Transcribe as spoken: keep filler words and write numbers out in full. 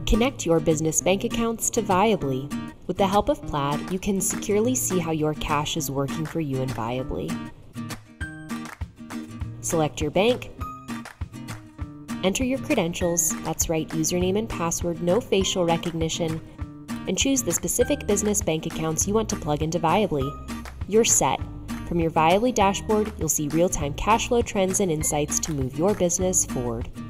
Connect your business bank accounts to Viably. With the help of Plaid, you can securely see how your cash is working for you in Viably. Select your bank, enter your credentials, that's right, username and password, no facial recognition, and choose the specific business bank accounts you want to plug into Viably. You're set. From your Viably dashboard, you'll see real-time cash flow trends and insights to move your business forward.